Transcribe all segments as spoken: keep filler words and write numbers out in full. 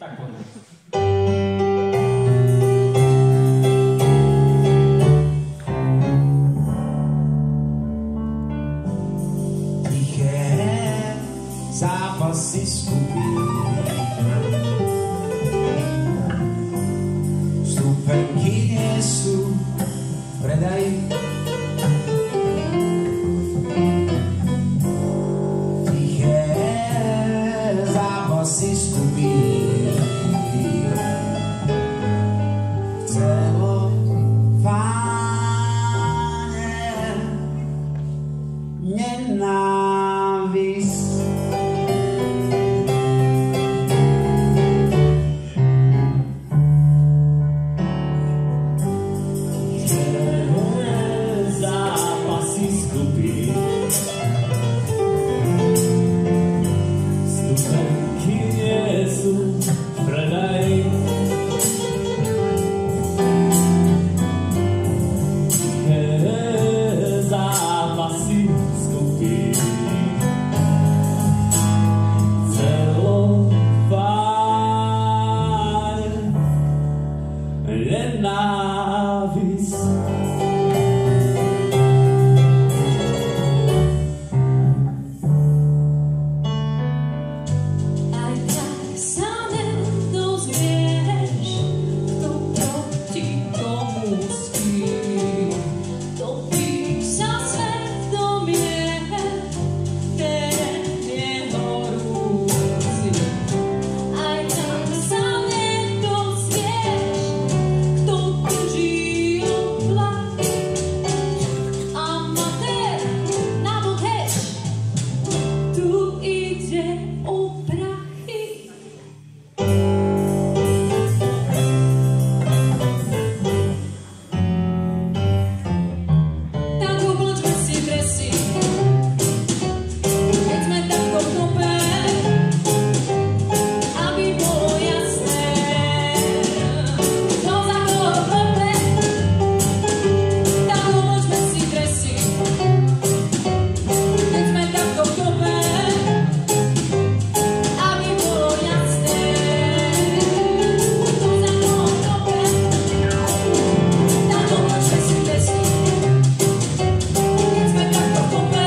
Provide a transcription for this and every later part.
Tak poďme. Tiché zápasy skupín, vstupenky nie sú v predaji. Tiché zápasy skupín, celofáne nenávisť. Zápasy skupín, vstupenky nie sú v predaji. Zápasy skupín, celofán nenávisť. Aj tak sa nedozvieš, kto proti komu spí. Topí sa svedomie, terén je horúci. Aj tak sa nedozvieš, kto drží oblak. Amatér na boheč, tu ide o prachy. Tak obločme si dresy, keď sme takto v kope, aby bolo jasné, kto za koho kope. Tak obločme si dresy, keď sme takto v kope, aby bolo jasné, kto za koho kope. Tak obločme si dresy, keď sme takto v kope,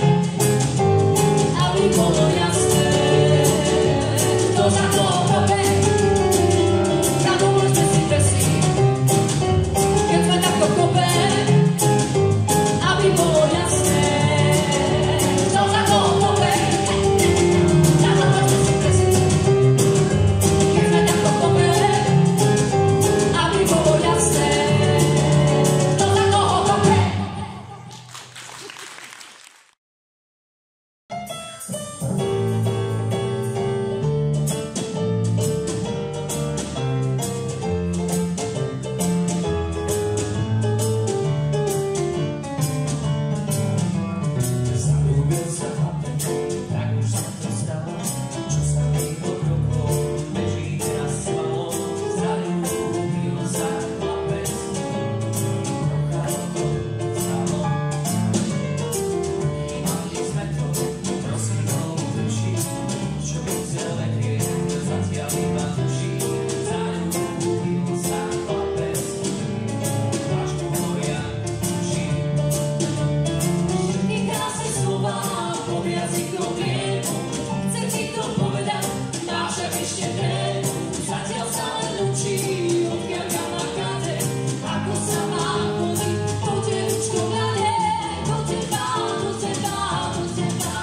aby bolo jasné, kto za koho kope. Tak obločme si dresy, keď sme takto v kope, aby bolo jasné, kto za koho kope. Tak obločme si dresy, keď sme takto v kope, aby bolo jasné, kto za koho kope. Zalúbil sa chlapec, tak už sa to stalo, čo sa mi od rokov beží teraz slalo. Zalúbil sa chlapec, trocha to stalo. Mali sme to, prosím ho uči, čo by chcel vedieť, to zatiaľ iba tuší. Zalúbil sa chlapec, vážku horia tuší. Všetky krásne slová po jazykom viemu, chce ti to povedať, má však ešte trému. Zatiaľ sa len učí, odkiaľ kam má káte, ako sa má chodiť po dievčkom rade. Do teba, do teba, do teba,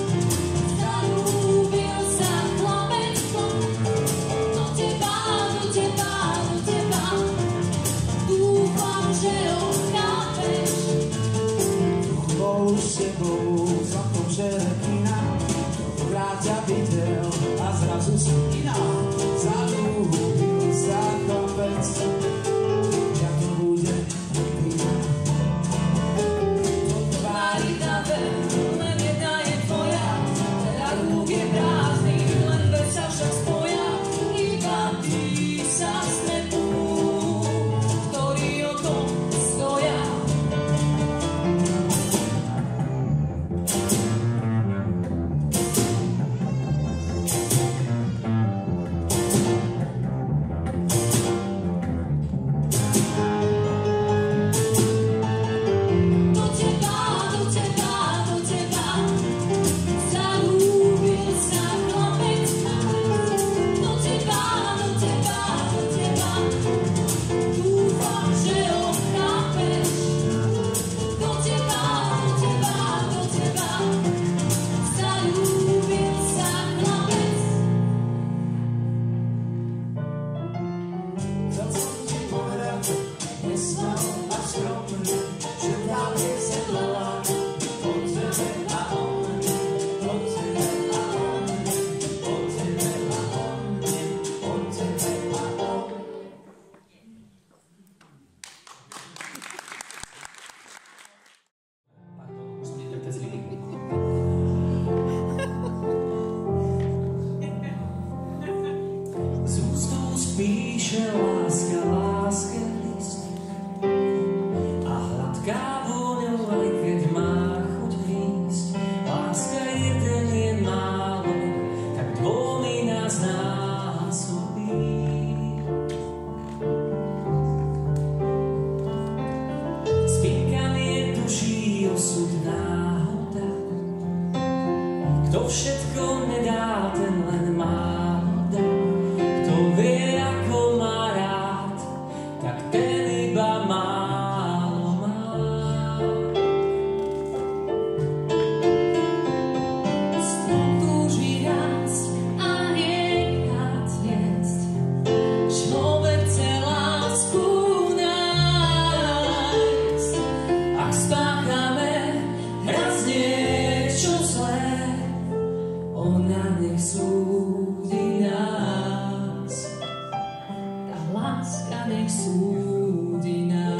zalúbil sa chlapec, do teba, do teba, do teba. Dúfam, že ho chápeš. Bol s tebou za to, že rekina, krát ťa videl a zrazu si iná. Zalúbil sa chlapec, ja to bude iná. Tvári davé, len jedna je tvoja, veľa rúk je prázdnych, len dve sa však spoja. Iba ty sa stretnú, ktorí o tom stoja. spíše láska láske list a hladká vôňou, aj keď má chuť hnízť. Láska jeden je málo, tak dvomi nás násobí. Spíkanie duší osud náhoda, kto všetko nedá, ten len málo dá. Kto vie, ako má rád, tak ten iba málo má. Strom túži rásť a rieka tiecť, človek chce lásku nájsť. Ak spáchame raz niečo zlé, ona nech súdi nás. Tá láska nech súdi nás.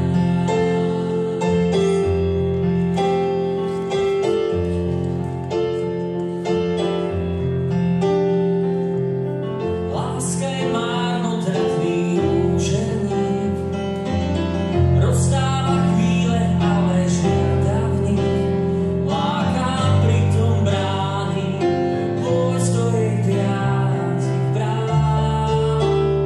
Láska je márnotratný rúženík, rozdáva chvíle, ale žiada v nich. Láka, pritom bráni, vojsť do jej piatich brán.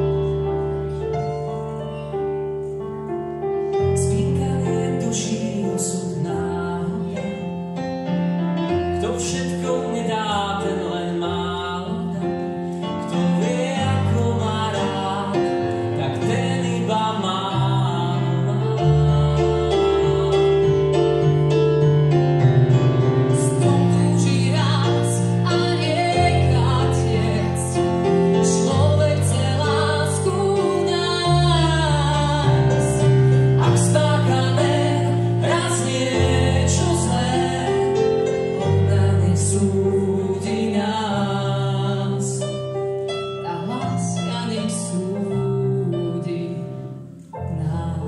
Spíkanie duší osud náhoda, kto všetko nedá, ten len málo dá. Kto vie, ako má rád, tak ten iba málo má. Strom túži rásť a rieka tiecť, človek chce lásku nájsť. Ak spáchame raz niečo zlé, ona nech súdi nás. Tá láska nech súdi nás.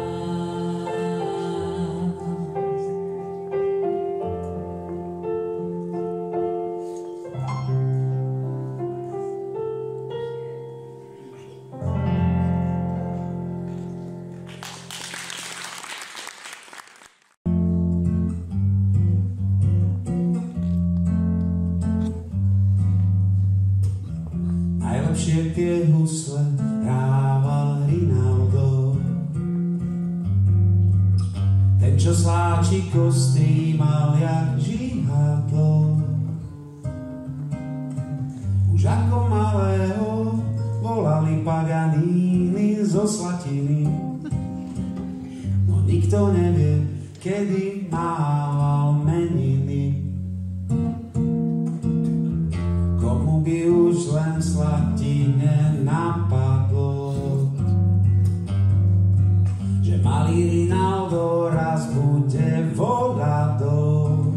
Najlepšie tie husle hráva Rinaldo, ten, čo sláči kostý mal jak žihadlo. Už ako malého volali Paganini zo Slatiny, no nikto nevie, kedy mával meniny. Komu by už len v Slatine napadlo, že malý Rinaldo raz bude voľadou.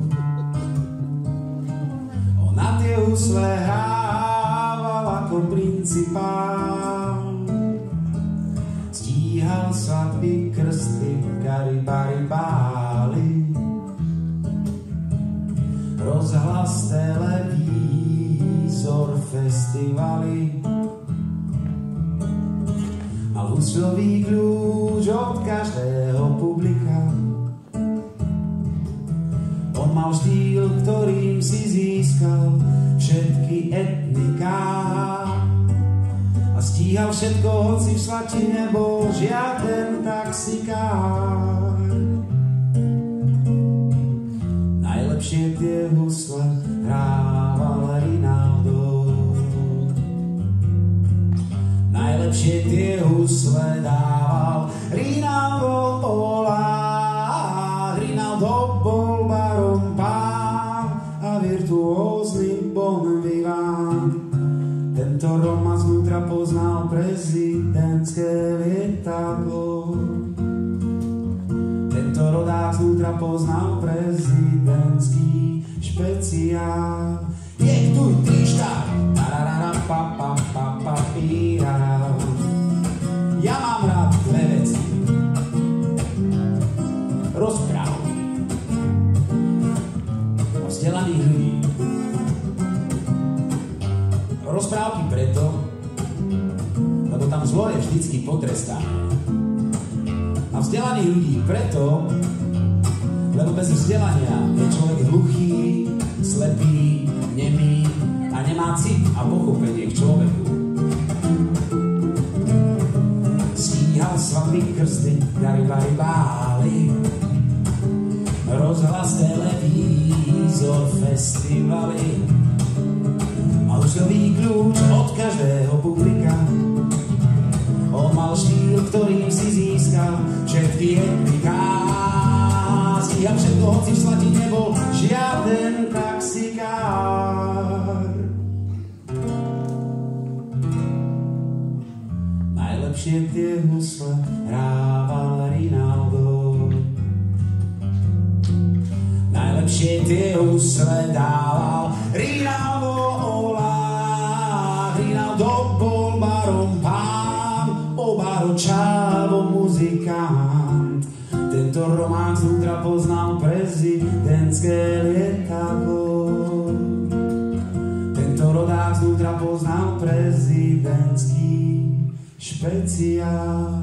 Ona tie husle hrával ako principál, stíhal svadby, krsty, karibari, báli, rozhlas, televízor, festivaly. Mal huslový kľúč od každého publika. On mal štýl, ktorým si získal všetky etniká a stíhal všetko, hoci v Slatine bol žiaden taxikár. Najlepšie tie husle hrával Rinaldo, najlepšie tie husle dával Rinaldo Polák. Rinaldo bol barom pán a virtuózny bon vivant. Tento Roma znútra poznal prezidentské lietadlo. Tento rodák znútra poznal prezidentský špeciál. Jechtuj, trištár, tararara, pa, pa, pa, pa, píra. Ja mám rád dve veci. Rozprávky o vzdelaných ľudí. Rozprávky preto, lebo tam zlo je vždycky potrestané. A vzdelaných ľudí preto, lebo bez vzdelania je človek hluchý, slepý, nemý a nemá cit a pochopenie k človeku. Stíhal svadby, krsty, dary, bary, bály, rozhlas, televízor, festivaly, mal želý kľúč od každého publika. On mal štýl, ktorým si získal všetky epikázy a všetko, hoci v Slati nebol žiaden taxikár. Najlepšie tie husle hrával Rinaldo, najlepšie tie husle dával Rinaldo Olá. Rinaldo bol barom pán, o baro čávo muzikant. Tento román zútra poznal prezidentské lietadlo. Tento rodák zútra poznal prezidentský špeciál.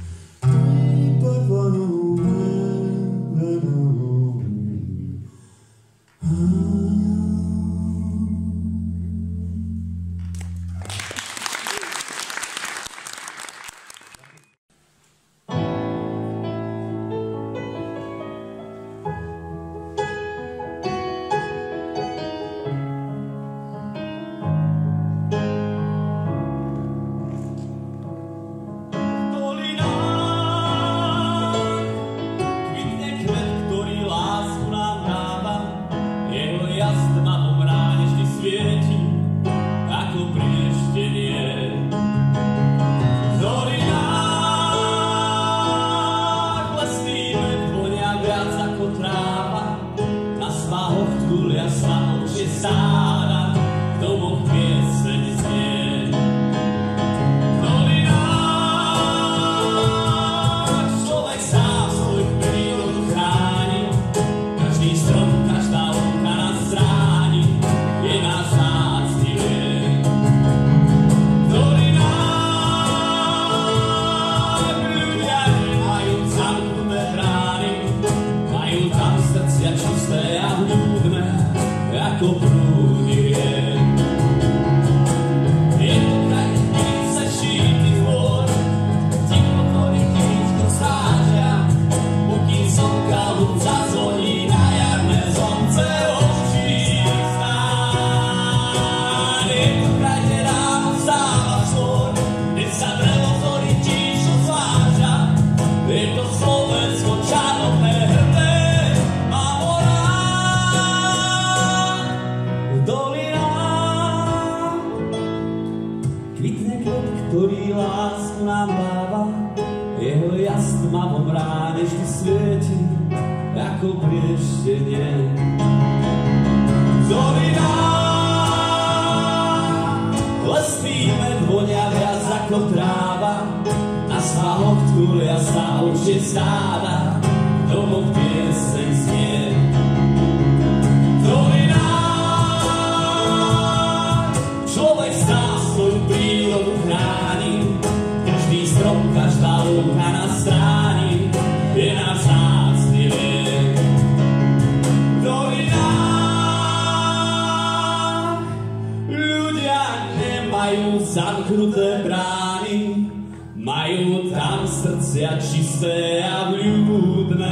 Zamknuté brány, majú tam srdcia čisté a vľúdne.